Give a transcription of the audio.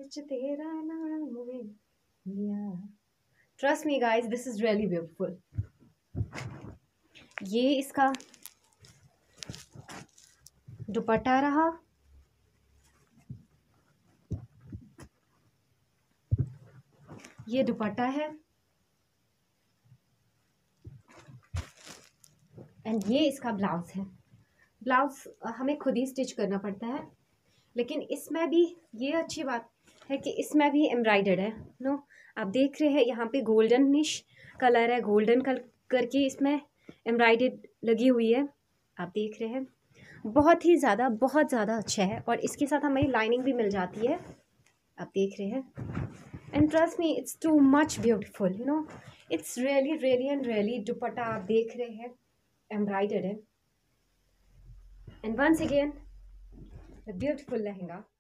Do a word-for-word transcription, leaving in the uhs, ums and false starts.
विच तेरा नाम वे या। Trust me guys, this is really beautiful. ये इसका दुपट्टा रहा। ये दुपट्टा है एंड ये इसका ब्लाउज है। ब्लाउज हमें खुद ही स्टिच करना पड़ता है, लेकिन इसमें भी ये अच्छी बात है कि इसमें भी एम्ब्रॉयडर्ड है। नो, आप देख रहे हैं यहाँ पे गोल्डन निश कलर है, गोल्डन कलर करके इसमें एम्ब्रॉयडर्ड लगी हुई है। आप देख रहे हैं, बहुत ही ज़्यादा बहुत ज़्यादा अच्छा है। और इसके साथ हमें लाइनिंग भी मिल जाती है, आप देख रहे हैं। And trust me, it's too much beautiful, you know, it's really really and really. Dupatta आप देख रहे हैं, एम्ब्रॉयडर्ड है। And once again the beautiful lehenga.